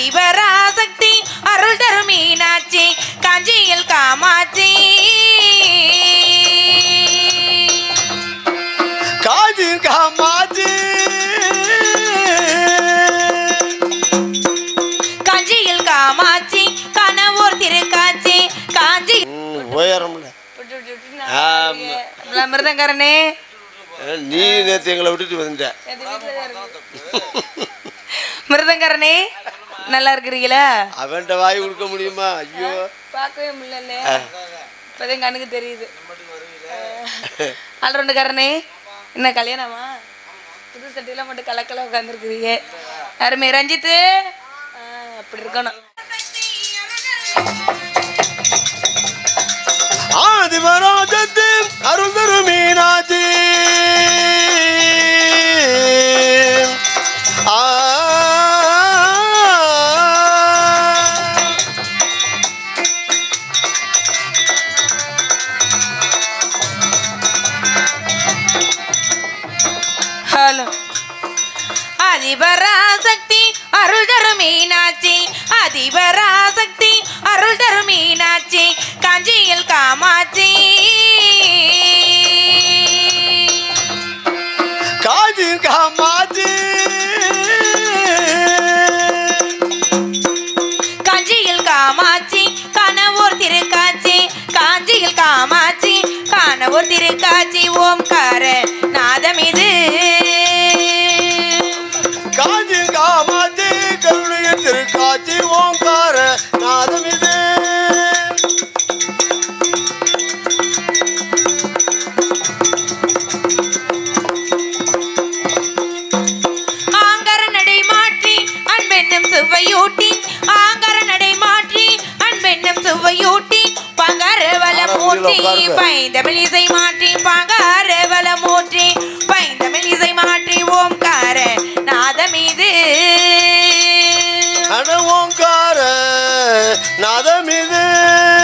அதிபராசக்தி அருள் தரும் மீனாட்சி காஞ்சியில் காமாட்சி காஞ்சி காமாட்சி காஞ்சியில் காமாட்சி கனவூர் திருக்காட்சி காஞ்சி உயரம்ல மிருதங்கரனே நீ நேற்று எங்களை விட்டுட்டு வந்துட்ட மிருதங்கரனே நல்லா இருக்கிறீங்களா அவன்கிட்ட வாய் கொடுக்க முடியுமா ஐயோ பார்க்கவே முடியல இப்போதான் கண்ணுக்கு தெரியுது ஆல்ரவுண்டுக்காரனே என்ன கல்யாணமா புது சட்டையெல்லாம் மட்டும் கலக்கல உட்காந்துருக்குறீங்க யாருமே ரஞ்சித்து அப்படி இருக்கணும் ஆதிபராஜத்து அருள் தரும் மீனாட்சி ஹலோ அதிபராசக்தி அருள் தரும் மீனாட்சி அதிபராசக்தி அருள் தரும் மீனாட்சி காஞ்சியில் காமாட்சி காஞ்சி காமாட்சி காஞ்சியில் காமாட்சி கனவூர் திருக்காட்சி காஞ்சியில் காமாட்சி கனவூர் திருக்காட்சி ஓம்கார நாதமிது காஞ்சி காமாட்சி கருணையின் திருக்காட்சி ஓங்கார நாதமிது ஆங்கர நடை மாற்றி அன்பென்னும் சுவையூட்டி ஆங்கர நடை மாற்றி அன்பென்னும் சுவையூட்டி பங்கார வளமூற்றி பைந்தமிழ் இசை மாற்றி பங்கார வளமூற்றி பைந்தமிழ் இசை மாற்றி ஓம்கார நாதமிது அட ஓங்கார நாதமிது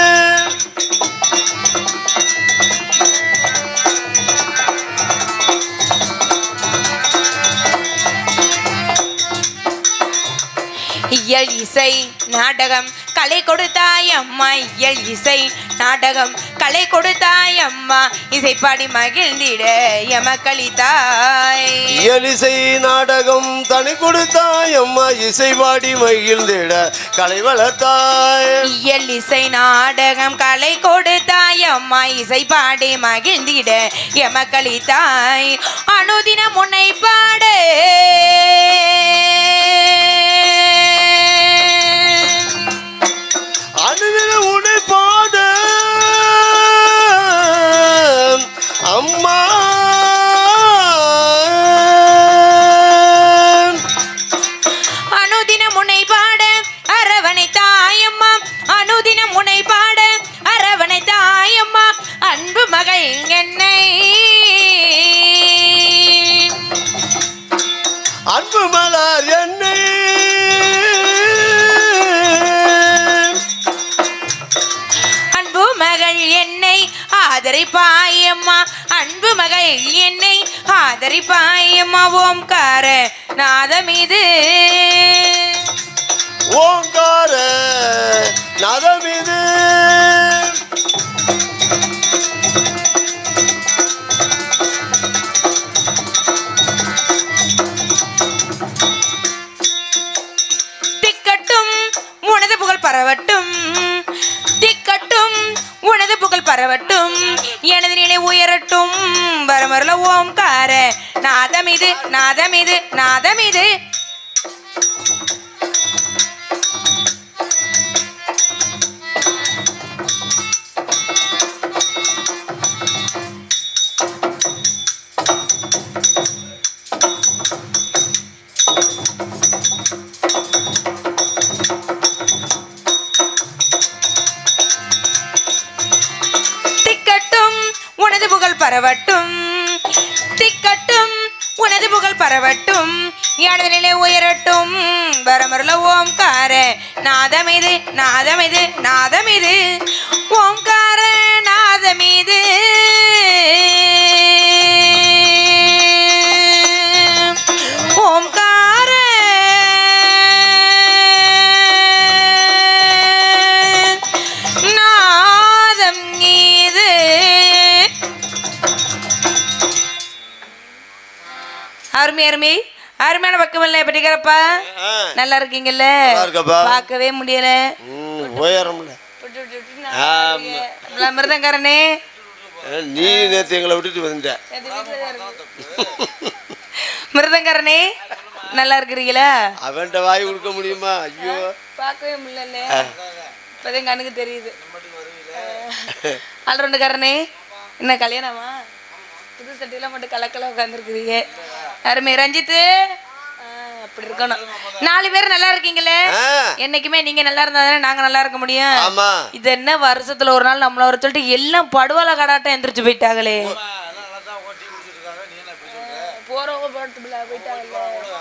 இயல் இசை நாடகம் கலை கொடுத்தாய் அம்மா இயல் இசை நாடகம் கலை கொடுத்தாய் அம்மா இசைப்பாடி மகிழ்ந்திட எமக்களித்தாய் இயலிசை நாடகம் தனி கொடுத்தாய் அம்மா இசை பாடி மகிழ்ந்திட கலை வளர்த்தாய் இயல் இசை நாடகம் கலை கொடுத்தாய் அம்மா இசைப்பாடி மகிழ்ந்திட எமக்களித்தாய் அனுதின முன்னை பாடு அனுதின உன்னை பாடு அம்மா அனுதின முனை பாட அரவணை தாயம்மா அனுதின முனை பாட அரவணை தாயம்மா அன்பு மகள் என்னை அன்பு மலர் என்னை அன்பு மகள் என்னை ஆதரிப்பாயம்மா அன்பு மகள் என்னை ஆதரிப்பாயம்மா ஓம்கார நாதமிது ஓங்கார நாதமிது திக்கட்டும் உனது புகழ் பரவட்டும் திக்கட்டும் உனது புகழ் பரவட்டும் எனது நிலை உயரட்டும் வரமருள ஓம்கார நாதமிது நாதமிது நாதமிது திக்கட்டும் உனது புகழ் பரவட்டும் திக்கட்டும் உனது புகழ் பரவட்டும் எனது நிலை உயரட்டும் வரமருள ஓம்கார நாதமிது நாதமிது நாதமிது ஓம்கார நாதமிது ஓம்கார அருமை அருமையான பக்கம் இல்லை எப்படிக்கிறப்பா நல்லா இருக்கீங்கல்ல பார்க்கவே முடியல மிருதங்காரனே நீ நேத்து எங்களை விட்டுட்டு வந்துட்ட மிருதங்காரனே நல்லா இருக்கிறீங்களா அவன்கிட்ட வாய் கொடுக்க முடியுமா ஐயோ பார்க்கவே முடியல இப்போதான் கண்ணுக்கு தெரியுது ஆல்ரவுண்டுக்காரனே என்ன கல்யாணமா புது சட்டையெல்லாம் மட்டும் கலக்கல உட்காந்துருக்குறீங்க அருமை ரஞ்சித்து அப்படி இருக்கணும் 4 பேர் நல்லா இருக்கீங்களே என்னைக்குமே நீங்க நல்லா இருந்தா தானே நாங்க நல்லா இருக்க முடியும் இது என்ன வருஷத்துல ஒரு நாள் நம்மள வர சொல்லிட்டு எல்லாம் படுவால கடாட்டம் எந்திரிச்சு போயிட்டாங்களே போறவங்க போயிட்டாங்களே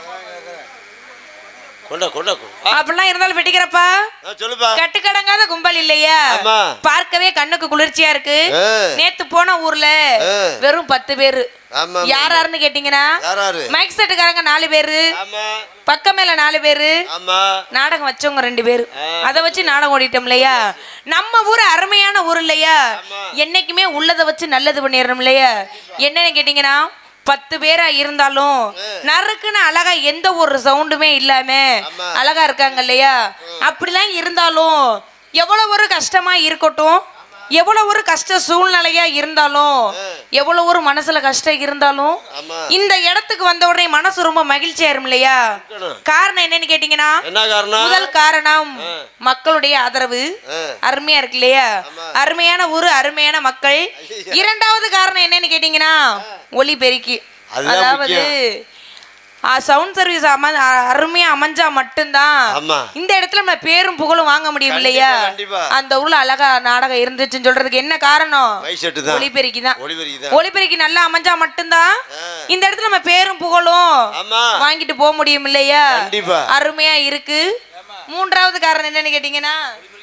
அப்படிலாம் இருந்தாலும் வெட்டிக்கிறப்பா கட்டுக்கடங்காத கும்பல் இல்லையா பார்க்கவே கண்ணுக்கு குளிர்ச்சியா இருக்கு நேத்து போன ஊர்ல வெறும் 10 பேரு யாராருன்னு கேட்டீங்கன்னா மைக் செட்டுக்காரங்க 4 பேரு பக்கம் மேல 4 பேரு நாடகம் வச்சவங்க 2 பேரு அதை வச்சு நாடகம் ஓடிட்டோம் இல்லையா நம்ம ஊர் அருமையான ஊர் இல்லையா என்னைக்குமே உள்ளதை வச்சு நல்லது பண்ணிடுறோம் இல்லையா என்னன்னு கேட்டீங்கன்னா 10 பேரா இருந்தாலும் நறுக்குன்னு அழகா எந்த ஒரு சவுண்டுமே இல்லாம அழகா இருக்காங்க இல்லையா அப்படிலாம் இருந்தாலும் எவ்வளவு ஒரு கஷ்டமா இருக்கட்டும் எவ்வளவு ஒரு கஷ்ட சூழ்நிலையா இருந்தாலும் எவ்வளவு ஒரு மனசுல கஷ்டம் இருந்தாலும் இந்த இடத்துக்கு வந்த உடனே மனசு ரொம்ப மகிழ்ச்சியா இருக்கும் இல்லையா காரணம் என்னன்னு கேட்டீங்கன்னா முதல் காரணம் மக்களுடைய ஆதரவு அருமையா இருக்கு இல்லையா அருமையான ஊரு அருமையான மக்கள் இரண்டாவது காரணம் என்னன்னு கேட்டீங்கன்னா ஒலிபெருக்கி அதாவது சவுண்ட் சர்வீஸ் அருமையா அமைஞ்சா மட்டும்தான் இந்த இடத்துல நம்ம பேரும் புகழும் வாங்க முடியும் இல்லையா அந்த ஊர்ல அழகா நாடகம் இருந்துச்சுன்னு சொல்றதுக்கு என்ன காரணம் ஒலிபெருக்கி தான் ஒலிபெருக்கி நல்லா அமைஞ்சா மட்டும்தான் இந்த இடத்துல நம்ம பேரும் புகழும் வாங்கிட்டு போக முடியும் இல்லையா அருமையா இருக்கு மூன்றாவது காரணம் என்னன்னு கேட்டீங்கன்னா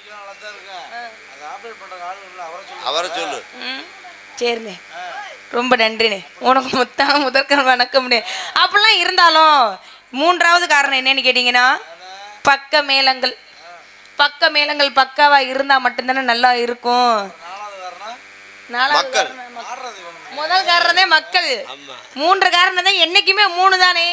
சரிண்ணே ரொம்ப நன்றிண்ணே உனக்கு முதற்கண் வணக்கம்னே அப்படிலாம் இருந்தாலும் மூன்றாவது காரணம் என்னன்னு கேட்டீங்கன்னா பக்க மேளங்கள் பக்காவா இருந்தா மட்டும்தானே நல்லா இருக்கும் முதல் காரணமே மக்கள் 3 காரணம் தான் என்னைக்குமே 3 தானே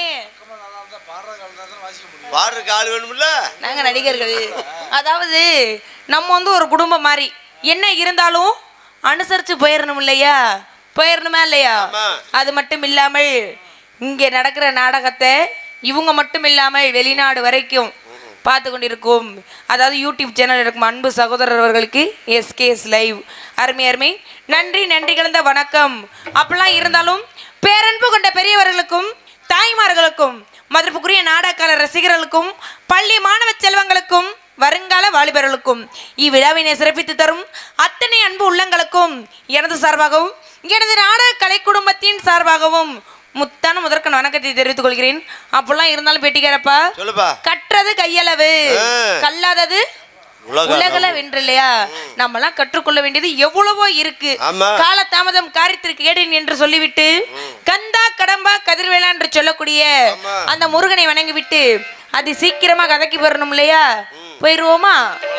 நாங்க நடிகர்கள் அதாவது நம்ம வந்து ஒரு குடும்பம் மாதிரி என்ன இருந்தாலும் அனுசரிச்சு போயிடணும் இல்லையா போயிடணுமா இல்லையா அது மட்டும் இல்லாமல் இங்கே நடக்கிற நாடகத்தை இவங்க மட்டும் இல்லாமல் வெளிநாடு வரைக்கும் பார்த்து கொண்டிருக்கும் அதாவது யூடியூப் சேனல் இருக்கும் அன்பு சகோதரர்களுக்கு SKS லைவ் அருமை நன்றி கலந்த வணக்கம் அப்படிலாம் இருந்தாலும் பேரன்பு கொண்ட பெரியவர்களுக்கும் தாய்மார்களுக்கும் மதிப்புக்குரிய நாடகக்கார ரசிகர்களுக்கும் பள்ளி மாணவ செல்வங்களுக்கும் வருங்கால வாலிபர்களுக்கும் இவ்விழாவினை சிறப்பித்து தரும் அத்தனை அன்பு உள்ளங்களுக்கும் எனது சார்பாகவும் எனது நாடக கலை குடும்பத்தின் சார்பாகவும் முத்தான முதற்கண் வணக்கத்தை தெரிவித்துக் கொள்கிறேன் அப்படிலாம் இருந்தாலும் பேட்டிக்காரப்பா கற்றது கையளவு கல்லாதது உலகள வென்று இல்லையா நம்மலாம் கற்றுக்கொள்ள வேண்டியது எவ்வளவோ இருக்கு கால தாமதம் காரியத்திற்கு கேடேன் என்று சொல்லிவிட்டு கந்தா கடம்பா கதிர்வேலா என்று சொல்லக்கூடிய அந்த முருகனை வணங்கிவிட்டு அது சீக்கிரமா கதைக்கு போறணும் இல்லையா போயிருவோமா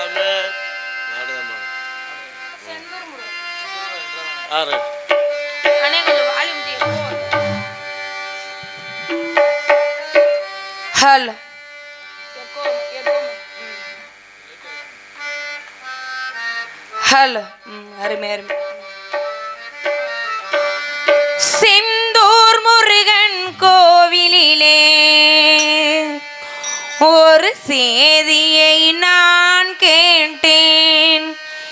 ஹலோ ஹலோ அருமை செந்தூர் முருகன் கோவிலிலே ஒரு செய்தியை நான் கேட்டேன்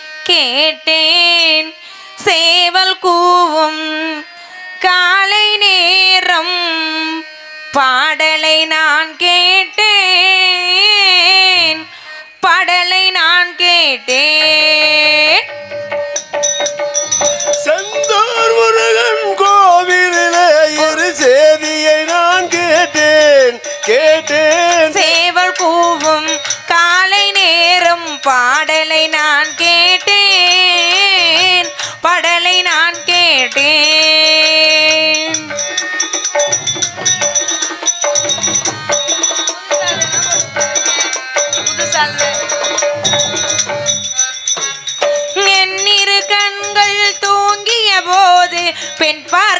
சேவல் கூவும் காலை நேரம் பாடலை நான் கேட்டேன் செந்தூர் முருகன் கோவிலிலே ஒரு செய்தியை நான் கேட்டேன் சேவல் கூவும் காலை நேரம் பாடலை நான் கேட்டேன் என் இரு கண்கள் தூங்கிய போது பெண் பார்க்க